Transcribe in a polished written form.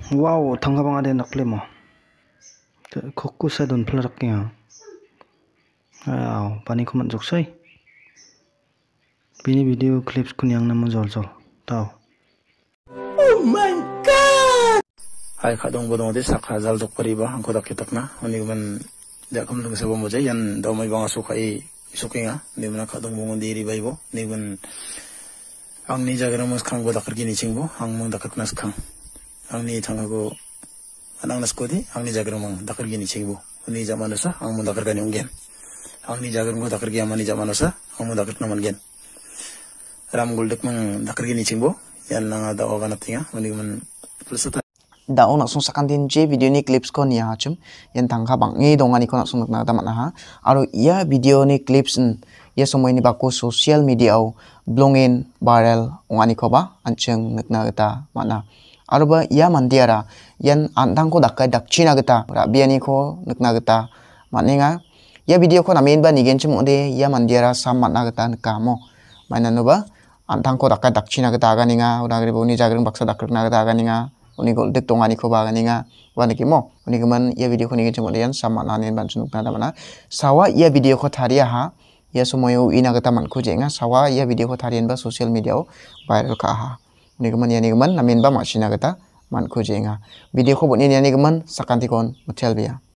Wow, tangga bang ada nakle mo. Kokku sa don pelarak niya. Wow, pani kumat joksai. Bini video clips kunyang nama jol. Tahu. Oh my god! Hai kadong bodong de sakha jal dok pariba angko dak kitak na oni man da kam lung sabo moja yan do mai bang sukai sukinga ni mana kadong bongon diri baibo ni man ang ni jagra mos khang bo dakar gini chingbo ang mong dakar nas khang ang ni thangago anang nas kodi ang ni jagra mong dakar gini chingbo ni jamanosa ang mong dakar gani ungen ang ni jagra mong dakar gi amani jamanosa ang mong dakar naman gen ram goldek mong dakar gini chingbo yan nang ada organ tinga oni man pulsata dao nak sung sakantin je video ni clips ko niya hachum yan tangka bang ngi dongani ko nak sung nak tamat na ha aro ia video ni clips ya somoy ni bako social media au blongin viral ongani ko ba ancheng nakna gata mana aro ba ia mandiara yan antang ko dakai dakchina gata rabiani ko nakna gata maninga ya video ko namin ba nigen chum ode ia mandiara sam matna gata kamo mana no ba antang ko dakai dakchina gata ganinga udagri boni jagreng baksa dakrna gata ganinga uni ko dek tongani ko baga ninga wana kimo uni keman ia video ko ningin cemot dian sama nanin ban sunuk nada mana sawa ia video ko tharia ha ia semoyo ina kata man ko jenga sawa ia video ko tharian ba social media o viral ka ha uni keman ia ni keman namin ba masina kata man ko jenga video ko boni ni keman sakanti kon mutel bia